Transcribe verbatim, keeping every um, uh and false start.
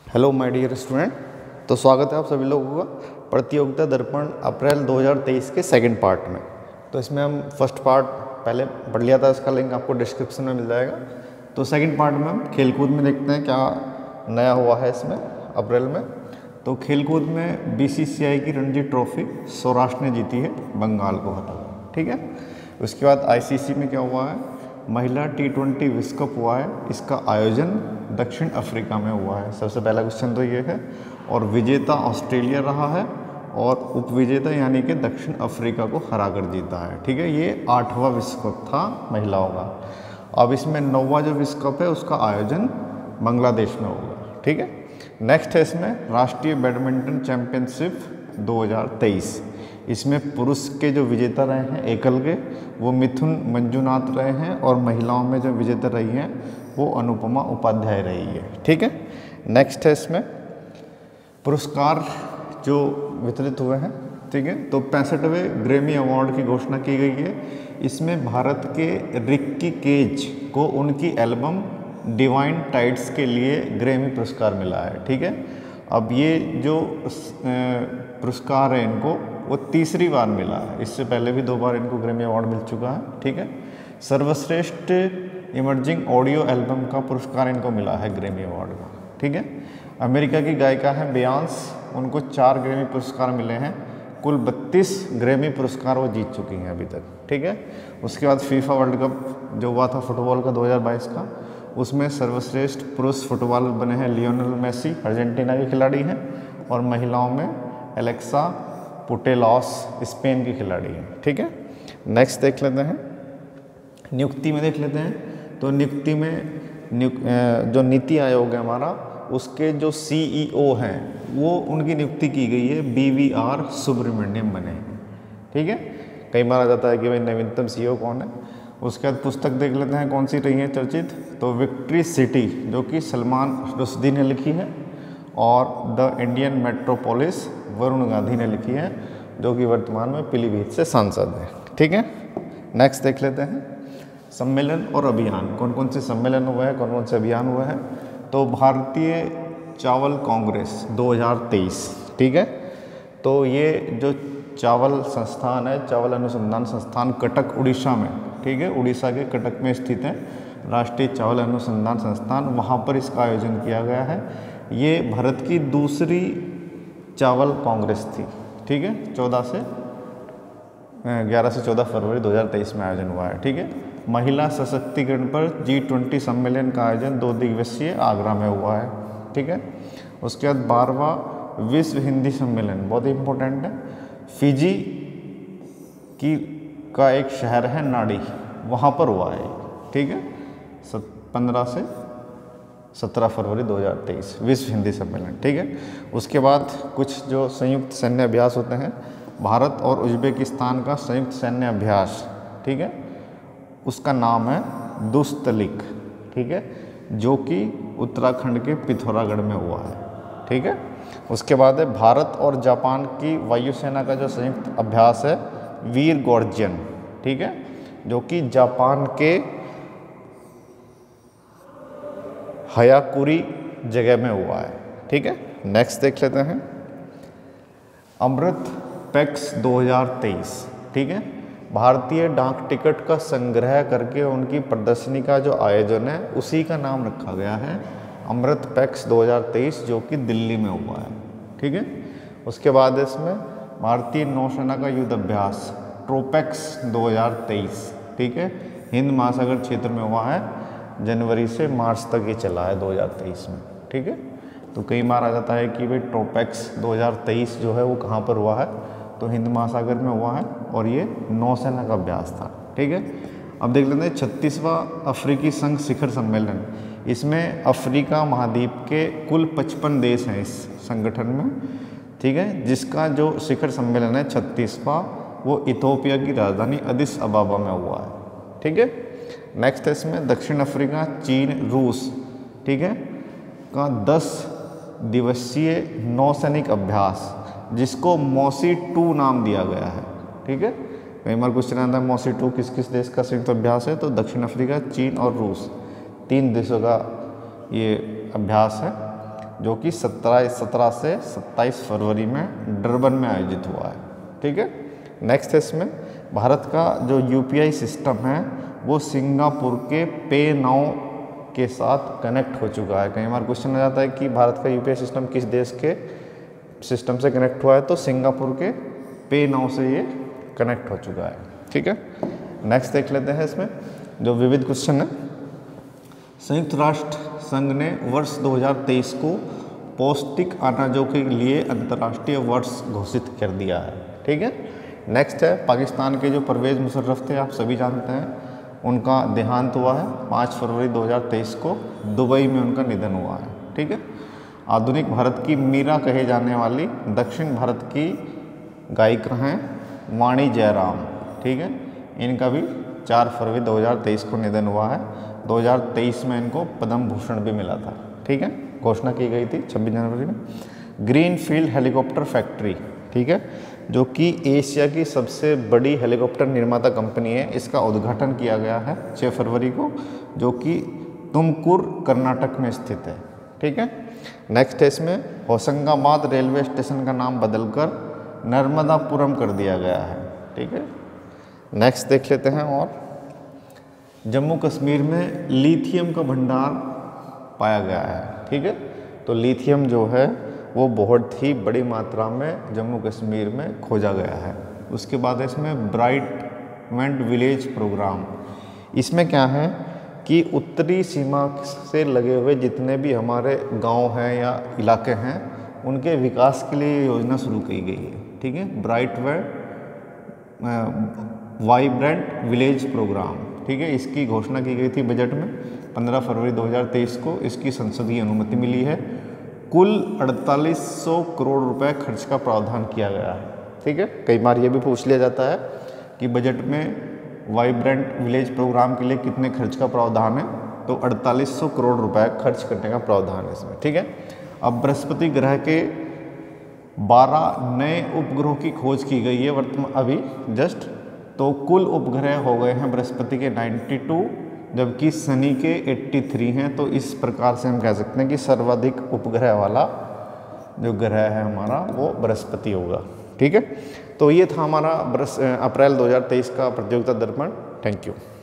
Hello my dear student. तो स्वागत है आप सभी लोगों का प्रतियोगिता दर्पण अप्रैल दो हज़ार तेईस के सेकंड पार्ट में। तो इसमें हम फर्स्ट पार्ट पहले पढ़ लिया था, इसका लिंक आपको डिस्क्रिप्शन में मिल जाएगा। तो सेकंड पार्ट में हम खेलकूद में देखते हैं क्या नया हुआ है इसमें अप्रैल में। तो खेलकूद में बीसीसीआई की रणजी ट्रॉफी सौराष्ट्र ने जीती है बंगाल को हरा, ठीक है। उसके बाद आईसीसी में क्या हुआ है, महिला टी ट्वेंटी विश्व कप हुआ है, इसका आयोजन दक्षिण अफ्रीका में हुआ है। सबसे पहला क्वेश्चन तो ये है। और विजेता ऑस्ट्रेलिया रहा है और उपविजेता यानी कि दक्षिण अफ्रीका को हरा कर जीता है, ठीक है। ये आठवां विश्व कप था महिलाओं का। अब इसमें नौवां जो विश्व कप है उसका आयोजन बांग्लादेश में होगा, ठीक है। नेक्स्ट है इसमें राष्ट्रीय बैडमिंटन चैंपियनशिप दो हज़ार तेईस। इसमें पुरुष के जो विजेता रहे हैं एकल के वो मिथुन मंजुनाथ रहे हैं और महिलाओं में जो विजेता रही हैं वो अनुपमा उपाध्याय रही है, ठीक है। नेक्स्ट है इसमें पुरस्कार जो वितरित हुए हैं, ठीक है। तो पैंसठवें ग्रैमी अवार्ड की घोषणा की गई है। इसमें भारत के रिक्की केज को उनकी एल्बम डिवाइन टाइड्स के लिए ग्रैमी पुरस्कार मिला है, ठीक है। अब ये जो पुरस्कार है इनको वो तीसरी बार मिला है, इससे पहले भी दो बार इनको ग्रैमी अवार्ड मिल चुका है, ठीक है। सर्वश्रेष्ठ इमर्जिंग ऑडियो एल्बम का पुरस्कार इनको मिला है ग्रैमी अवार्ड का, ठीक है। अमेरिका की गायिका है बियॉन्स, उनको चार ग्रैमी पुरस्कार मिले हैं। कुल बत्तीस ग्रैमी पुरस्कार वो जीत चुकी हैं अभी तक, ठीक है। उसके बाद फीफा वर्ल्ड कप जो हुआ था फुटबॉल का दो हज़ार बाईस का, उसमें सर्वश्रेष्ठ पुरुष फुटबॉलर बने हैं लियोनेल मेसी, अर्जेंटीना के खिलाड़ी हैं। और महिलाओं में एलेक्सा पुटेलॉस स्पेन की खिलाड़ी हैं, ठीक है। नेक्स्ट देख लेते हैं, नियुक्ति में देख लेते हैं। तो नियुक्ति में जो नीति आयोग है हमारा, उसके जो सीईओ हैं वो उनकी नियुक्ति की गई है बी वी आर सुब्रमण्यम बने हैं, ठीक है। कई बार आ जाता है कि भाई नवीनतम सीईओ कौन है। उसके बाद पुस्तक देख लेते हैं कौन सी रही है चर्चित। तो विक्ट्री सिटी जो कि सलमान रुश्दी ने लिखी है, और the Indian metropolis Varun Gandhi ने लिखी है, जो कि वर्तमान में पीलीभीत से सांसद है, ठीक है। नेक्स्ट देख लेते हैं सम्मेलन और अभियान, कौन कौन से सम्मेलन हुए हैं, कौन कौन से अभियान हुए हैं। तो भारतीय चावल कांग्रेस दो हज़ार तेईस, ठीक है। तो ये जो चावल संस्थान है, चावल अनुसंधान संस्थान कटक उड़ीसा में, ठीक है, उड़ीसा के कटक में स्थित है राष्ट्रीय चावल अनुसंधान संस्थान, वहाँ पर इसका आयोजन किया गया है। ये भारत की दूसरी चावल कांग्रेस थी, ठीक है। चौदह से ग्यारह से चौदह फरवरी दो हज़ार तेईस में आयोजन हुआ है, ठीक है। महिला सशक्तिकरण पर जी ट्वेंटी सम्मेलन का आयोजन दो दिवसीय आगरा में हुआ है, ठीक है। उसके बाद बारहवां विश्व हिंदी सम्मेलन बहुत ही इम्पोर्टेंट है, फिजी की का एक शहर है नाड़ी, वहाँ पर हुआ है, ठीक है। पंद्रह से सत्रह फरवरी दो हज़ार तेईस विश्व हिंदी सम्मेलन, ठीक है। उसके बाद कुछ जो संयुक्त सैन्य अभ्यास होते हैं, भारत और उज्बेकिस्तान का संयुक्त सैन्य अभ्यास, ठीक है, उसका नाम है दुस्तलिक, ठीक है, जो कि उत्तराखंड के पिथौरागढ़ में हुआ है, ठीक है। उसके बाद है भारत और जापान की वायुसेना का जो संयुक्त अभ्यास है वीर गॉर्जियन, ठीक है, जो कि जापान के हयाकुरी जगह में हुआ है, ठीक है। नेक्स्ट देख लेते हैं अमृत पैक्स दो हज़ार तेईस, ठीक है। भारतीय डाक टिकट का संग्रह करके उनकी प्रदर्शनी का जो आयोजन है उसी का नाम रखा गया है अमृत पैक्स दो हज़ार तेईस, जो कि दिल्ली में हुआ है, ठीक है। उसके बाद इसमें भारतीय नौसेना का युद्ध अभ्यास ट्रोपैक्स दो हज़ार तेईस, ठीक है, हिंद महासागर क्षेत्र में हुआ है, जनवरी से मार्च तक ये चला है दो हज़ार तेईस में, ठीक है। तो कई बार आ जाता है कि भाई ट्रोपैक्स दो हज़ार तेईस जो है वो कहाँ पर हुआ है, तो हिंद महासागर में हुआ है और ये नौसेना का अभ्यास था, ठीक है। अब देख लेते हैं छत्तीसवां अफ्रीकी संघ शिखर सम्मेलन। इसमें अफ्रीका महाद्वीप के कुल पचपन देश हैं इस संगठन में, ठीक है, जिसका जो शिखर सम्मेलन है छत्तीसवां वो इथोपिया की राजधानी अदिस अबाबा में हुआ है, ठीक है। नेक्स्ट है इसमें दक्षिण अफ्रीका, चीन, रूस, ठीक है, का दस दिवसीय नौसैनिक अभ्यास जिसको मौसी टू नाम दिया गया है, ठीक है। कई बार क्वेश्चन आता है मौसी टू किस किस देश का संयुक्त अभ्यास है, तो दक्षिण अफ्रीका, चीन और रूस, तीन देशों का ये अभ्यास है। जो कि सत्रह सत्रह से सत्ताईस फरवरी में डरबन में आयोजित हुआ है। ठीक है, नेक्स्ट है इसमें भारत का जो यूपीआई सिस्टम है वो सिंगापुर के पे नाउ के साथ कनेक्ट हो चुका है। कई बार क्वेश्चन आ जाता है कि भारत का यूपीआई सिस्टम किस देश के सिस्टम से कनेक्ट हुआ है, तो सिंगापुर के पे नाउ से ये कनेक्ट हो चुका है। ठीक है, नेक्स्ट देख लेते हैं इसमें जो विविध क्वेश्चन है। संयुक्त राष्ट्र संघ ने वर्ष दो हज़ार तेईस को पौष्टिक अनाजों के लिए अंतर्राष्ट्रीय वर्ष घोषित कर दिया है। ठीक है, नेक्स्ट है पाकिस्तान के जो परवेज़ मुशर्रफ थे, आप सभी जानते हैं, उनका देहांत हुआ है पाँच फरवरी दो हज़ार तेईस को, दुबई में उनका निधन हुआ है। ठीक है, आधुनिक भारत की मीरा कहे जाने वाली दक्षिण भारत की गायिका हैं वाणी जयराम। ठीक है, इनका भी चार फरवरी दो हज़ार तेईस को निधन हुआ है। दो हज़ार तेईस में इनको पद्म भूषण भी मिला था। ठीक है, घोषणा की गई थी छब्बीस जनवरी में। ग्रीनफील्ड हेलीकॉप्टर फैक्ट्री, ठीक है, जो कि एशिया की सबसे बड़ी हेलीकॉप्टर निर्माता कंपनी है, इसका उद्घाटन किया गया है छः फरवरी को, जो कि तुमकुर कर्नाटक में स्थित है। ठीक है, नेक्स्ट है इसमें होशंगाबाद रेलवे स्टेशन का नाम बदलकर नर्मदापुरम कर दिया गया है। ठीक है, नेक्स्ट देख लेते हैं। और जम्मू कश्मीर में लिथियम का भंडार पाया गया है। ठीक है, तो लिथियम जो है वो बहुत ही बड़ी मात्रा में जम्मू कश्मीर में खोजा गया है। उसके बाद इसमें ब्राइटमेंट विलेज प्रोग्राम, इसमें क्या है कि उत्तरी सीमा से लगे हुए जितने भी हमारे गांव हैं या इलाके हैं उनके विकास के लिए योजना शुरू की गई है। ठीक है, ब्राइटवेंट वाइब्रेंट विलेज प्रोग्राम। ठीक है, इसकी घोषणा की गई थी बजट में पंद्रह फरवरी दो हज़ार तेईस को, इसकी संसदीय अनुमति मिली है। कुल अड़तालीस सौ करोड़ रुपए खर्च का प्रावधान किया गया है। ठीक है, कई बार ये भी पूछ लिया जाता है कि बजट में वाइब्रेंट विलेज प्रोग्राम के लिए कितने खर्च का प्रावधान है, तो अड़तालीस सौ करोड़ रुपए खर्च करने का प्रावधान है इसमें। ठीक है, अब बृहस्पति ग्रह के बारह नए उपग्रहों की खोज की गई है वर्तमान अभी जस्ट, तो कुल उपग्रह हो गए हैं बृहस्पति के बानवे, जबकि शनि के तिरासी हैं। तो इस प्रकार से हम कह सकते हैं कि सर्वाधिक उपग्रह वाला जो ग्रह है हमारा वो बृहस्पति होगा। ठीक है, तो ये था हमारा अप्रैल दो हज़ार तेईस का प्रतियोगिता दर्पण। Thank you.